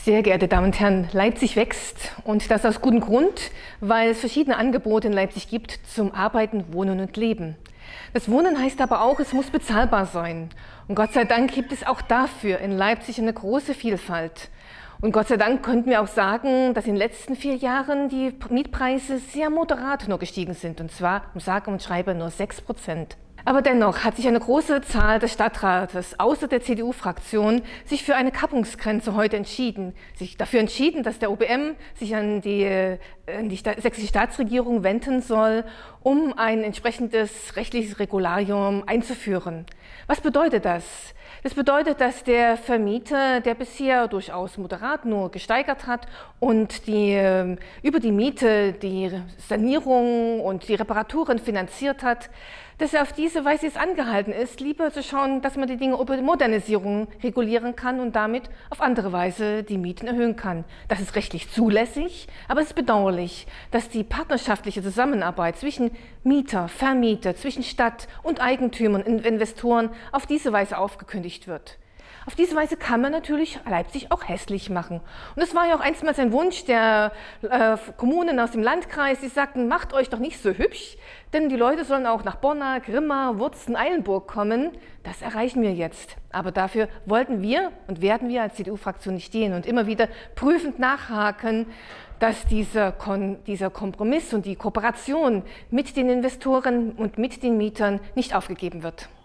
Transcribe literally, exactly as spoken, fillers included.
Sehr geehrte Damen und Herren, Leipzig wächst und das aus gutem Grund, weil es verschiedene Angebote in Leipzig gibt zum Arbeiten, Wohnen und Leben. Das Wohnen heißt aber auch, es muss bezahlbar sein. Und Gott sei Dank gibt es auch dafür in Leipzig eine große Vielfalt. Und Gott sei Dank könnten wir auch sagen, dass in den letzten vier Jahren die Mietpreise sehr moderat nur gestiegen sind, und zwar um sage und schreibe nur sechs Prozent. Aber dennoch hat sich eine große Zahl des Stadtrates, außer der C D U-Fraktion, sich für eine Kappungsgrenze heute entschieden. Sich dafür entschieden, dass der O B M sich an die, an die sächsische Staatsregierung wenden soll, um ein entsprechendes rechtliches Regularium einzuführen. Was bedeutet das? Das bedeutet, dass der Vermieter, der bisher durchaus moderat nur gesteigert hat und die, über die Miete die Sanierung und die Reparaturen finanziert hat, dass er auf diese Weise jetzt angehalten ist, lieber zu schauen, dass man die Dinge über Modernisierung regulieren kann und damit auf andere Weise die Mieten erhöhen kann. Das ist rechtlich zulässig, aber es ist bedauerlich, dass die partnerschaftliche Zusammenarbeit zwischen Mieter, Vermieter, zwischen Stadt und Eigentümern und Investoren auf diese Weise aufgekündigt wird. Auf diese Weise kann man natürlich Leipzig auch hässlich machen. Und das war ja auch einstmals ein Wunsch der äh, Kommunen aus dem Landkreis, die sagten, macht euch doch nicht so hübsch, denn die Leute sollen auch nach Bonna, Grimma, Wurzen, Eilenburg kommen. Das erreichen wir jetzt. Aber dafür wollten wir und werden wir als C D U-Fraktion nicht stehen und immer wieder prüfend nachhaken, dass dieser, Kon dieser Kompromiss und die Kooperation mit den Investoren und mit den Mietern nicht aufgegeben wird.